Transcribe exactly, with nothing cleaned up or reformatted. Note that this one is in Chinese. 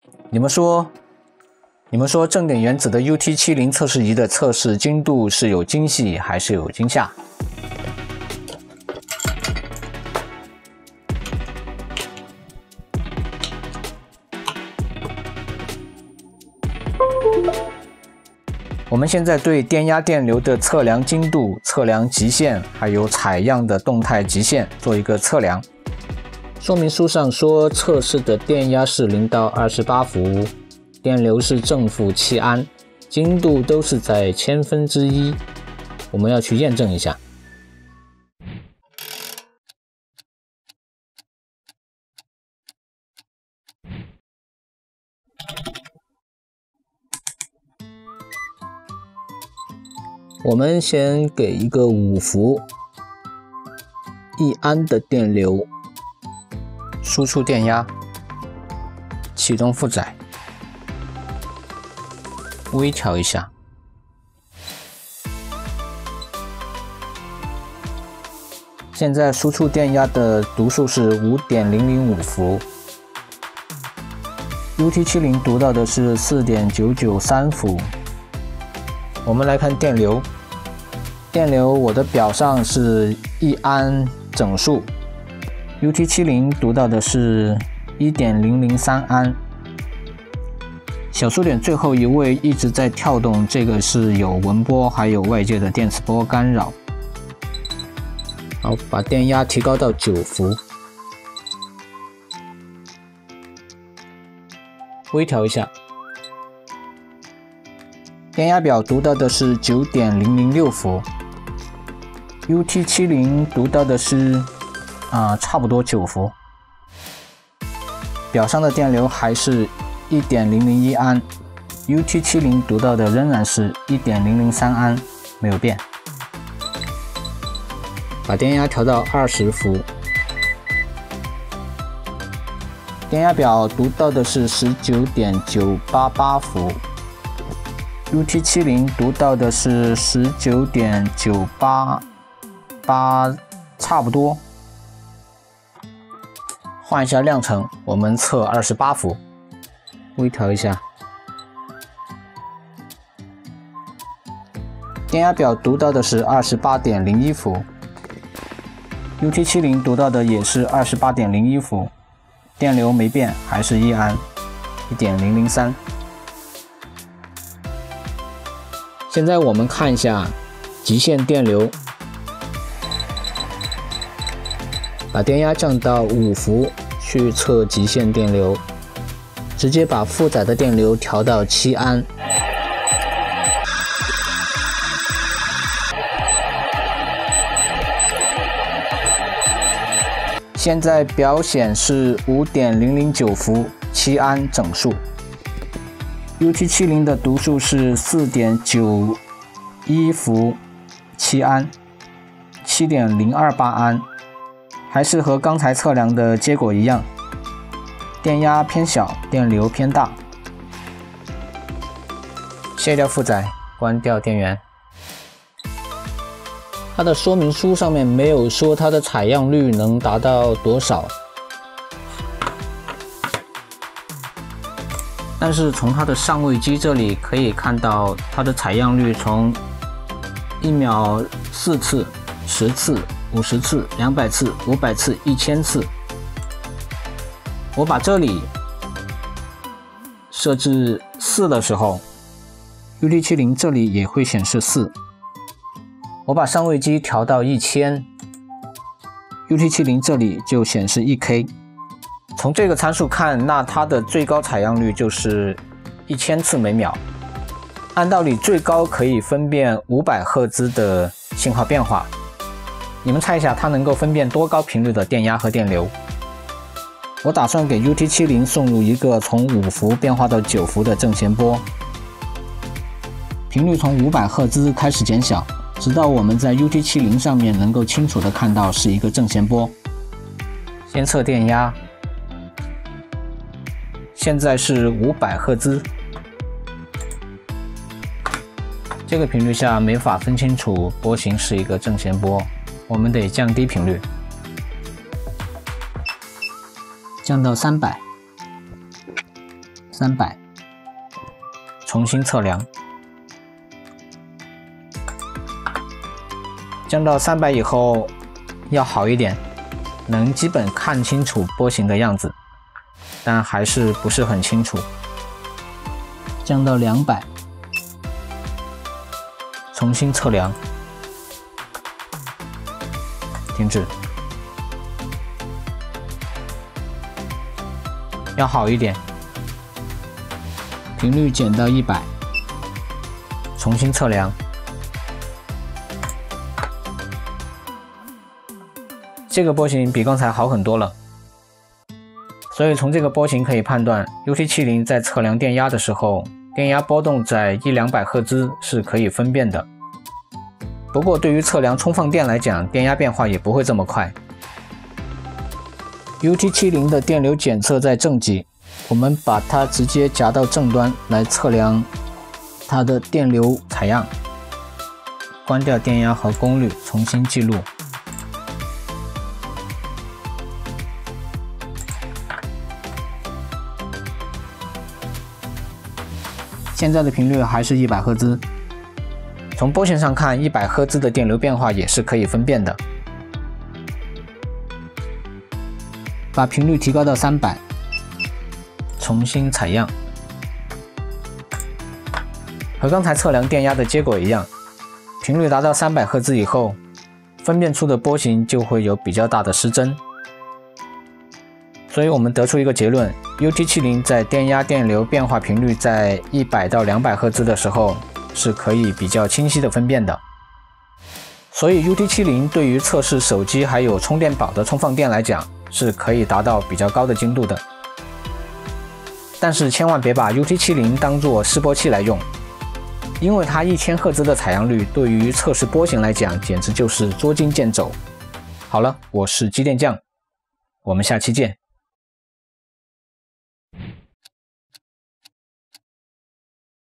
你们说，你们说正点原子的 U T 七十 测试仪的测试精度是有惊喜还是有惊吓？我们现在对电压电流的测量精度、测量极限，还有采样的动态极限做一个测量。说明书上说测试的电压是零到二十八伏，电流是正负七安，精度都是在千分之一。我们要去验证一下。我们先给一个五伏一安的电流，输出电压，启动负载，微调一下。现在输出电压的读数是 五点零零五伏， U T 七十 读到的是 四点九九三伏。我们来看电流，电流我的表上是一安整数， U T 七十 读到的是 一点零零三安。小数点最后一位一直在跳动，这个是有文波还有外界的电磁波干扰。好，把电压提高到九伏，微调一下。电压表读到的是 九点零零六伏， U T 七十 读到的是啊、呃、差不多九伏。表上的电流还是 一点零零一安， U T 七十 读到的仍然是 一点零零三安，没有变。把电压调到二十伏，电压表读到的是 十九点九八八伏， U T 七十 读到的是 十九点九八八， 差不多。换一下量程，我们测二十八伏，微调一下。电压表读到的是 二十八点零一伏， U T 七十 读到的也是 二十八点零一伏，电流没变，还是一安 一点零零三。现在我们看一下极限电流，把电压降到五伏去测极限电流，直接把负载的电流调到七安。现在表显示 五点零零九伏，七安整数。U T 七十 的读数是 四点九一伏，七安， 七点零二八安，还是和刚才测量的结果一样，电压偏小，电流偏大。卸掉负载，关掉电源。它的说明书上面没有说它的采样率能达到多少，但是从它的上位机这里可以看到，它的采样率从一秒四次、十次、五十次、两百次、五百次、一千次。我把这里设置四的时候 ，U T 七十 这里也会显示四。我把上位机调到一千 ，U T 七十 这里就显示 一 K。从这个参数看，那它的最高采样率就是一千次每秒。按道理最高可以分辨五百赫兹的信号变化。你们猜一下，它能够分辨多高频率的电压和电流？我打算给 U T 七十 送入一个从五伏变化到九伏的正弦波，频率从五百赫兹开始减小，直到我们在 U T 七十 上面能够清楚地看到是一个正弦波。先测电压，现在是五百赫兹。这个频率下没法分清楚波形是一个正弦波，我们得降低频率，降到三百。 三百，重新测量，降到三百以后要好一点，能基本看清楚波形的样子，但还是不是很清楚。降到两百，重新测量，停止。要好一点，频率减到一百，重新测量。这个波形比刚才好很多了，所以从这个波形可以判断 U T 七十 在测量电压的时候，电压波动在一两百赫兹是可以分辨的。不过对于测量充放电来讲，电压变化也不会这么快。U T 七十 的电流检测在正极，我们把它直接夹到正端来测量它的电流采样。关掉电压和功率，重新记录。现在的频率还是一百赫兹，从波形上看，一百赫兹的电流变化也是可以分辨的。把频率提高到三百，重新采样。和刚才测量电压的结果一样，频率达到三百赫兹以后，分辨出的波形就会有比较大的失真。所以我们得出一个结论 ：U T 七十 在电压电流变化频率在一百到两百赫兹的时候，是可以比较清晰的分辨的。所以 U T 七十 对于测试手机还有充电宝的充放电来讲，是可以达到比较高的精度的。但是千万别把 U T 七十 当作示波器来用，因为它一千赫兹的采样率对于测试波形来讲，简直就是捉襟见肘。好了，我是机电匠，我们下期见。